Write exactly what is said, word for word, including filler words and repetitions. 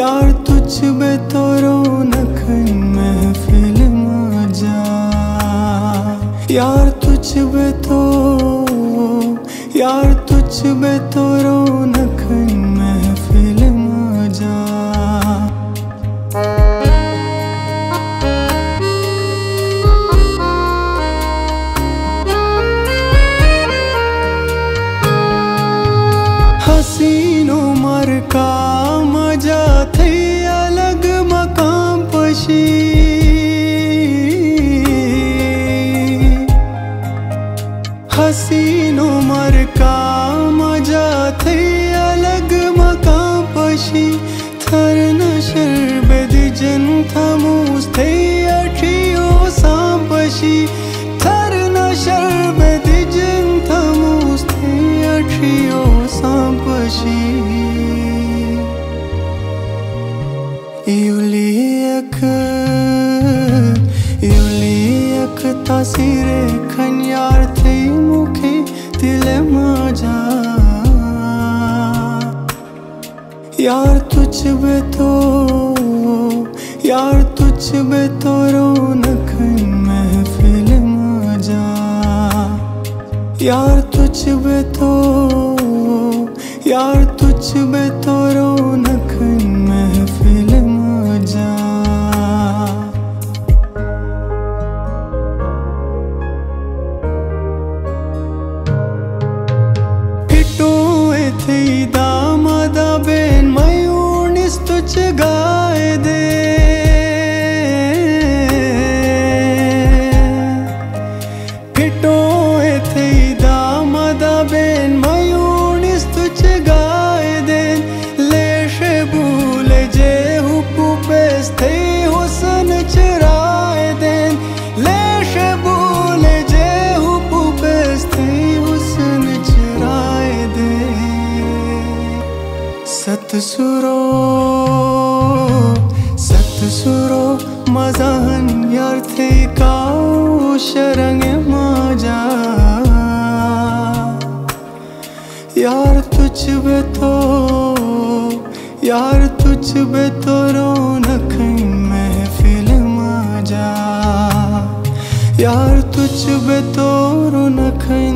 यार तुझ बे तो रौनक महफिल में जा, यार तुझ बे तो यार तुझ बे तो रौनक महफिल में जा। हसीनों मर का मजा थे अलग मकाम पशी, हसीनों मर का मजा थे अलग मकाम पशी। थर नशर बेदी जन थमूस थे अठियो सांपशी, थर नशर बेदी जन थमूस थे अठियो सांपशी। युलियक युलियक तासीरे खन यार थे मुखे दिल मजा, यार तुझ बे तो यार तुझ बे तो रौनक महफिल में जा, यार तुझ बे तो यार तुझ बे तो रौनक महफिल में जा। फिटो थे दामादा बेन मयूनिस तुझ गाए दे, फिटो थे दामादा बेन मयूनिस तुझ गाए दे। लेशे भूले जे हुपू पेस थे हुसन चराए देन, लेशे भूले जे हुपू पेस थे हुसन चराए दे। सतसुरो सतसुरो मजाहन यार थे काओ शरंग माजा, यार तुझ बे तो यार तुझ बे तो रौनक महफिल में जा, यार तुझ बे तो रौनक